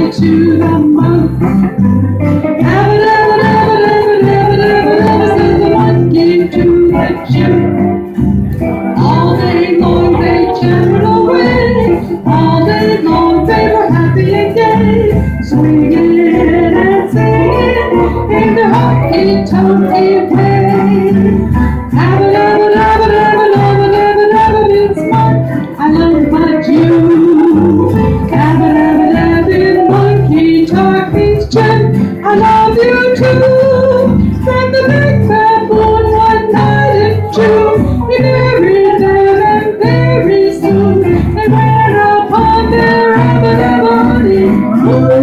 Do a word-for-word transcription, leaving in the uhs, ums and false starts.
to the monkey. Dabba dabba dabba dabba dabba dabba dabba, says the monkey to the chimp. All day long they chattered away, all day long they were happy and gay, swinging and singing in their honky-tonky way. Dabba dabba dabba dabba dabba dabba dabba, Miss Monkey, I love my Jew. Dabba dabba dabba, monkey talking chimp, I love you too. From the big baboon one night in June, he married them and very soon they went upon their rabba-dabba-dee.